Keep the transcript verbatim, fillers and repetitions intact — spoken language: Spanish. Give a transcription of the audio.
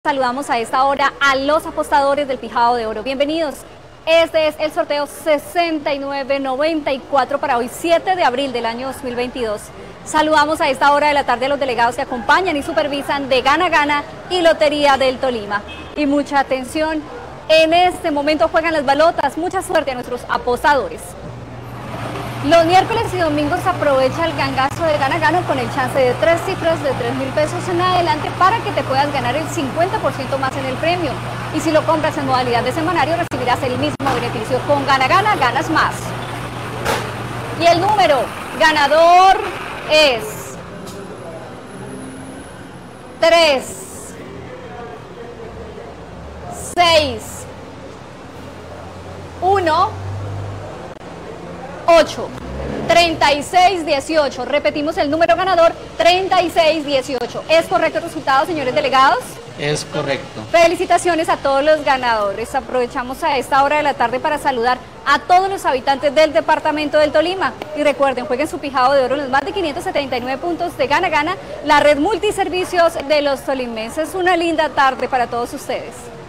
Saludamos a esta hora a los apostadores del Pijao de Oro. Bienvenidos. Este es el sorteo sesenta y nueve noventa y cuatro para hoy, siete de abril del año dos mil veintidós. Saludamos a esta hora de la tarde a los delegados que acompañan y supervisan de Gana Gana y Lotería del Tolima. Y mucha atención, en este momento juegan las balotas. Mucha suerte a nuestros apostadores. Los miércoles y domingos aprovecha el gangazo de Gana Gana con el chance de tres cifras de tres mil pesos en adelante para que te puedas ganar el cincuenta por ciento más en el premio. Y si lo compras en modalidad de semanario recibirás el mismo beneficio. Con Gana Gana ganas más. Y el número ganador es tres, seis, uno, ocho, treinta y seis dieciocho. Repetimos el número ganador, treinta y seis dieciocho. ¿Es correcto el resultado, señores delegados? Es correcto. Felicitaciones a todos los ganadores. Aprovechamos a esta hora de la tarde para saludar a todos los habitantes del departamento del Tolima. Y recuerden, jueguen su Pijao de Oro en los más de quinientos setenta y nueve puntos de Gana Gana, la red multiservicios de los tolimenses. Una linda tarde para todos ustedes.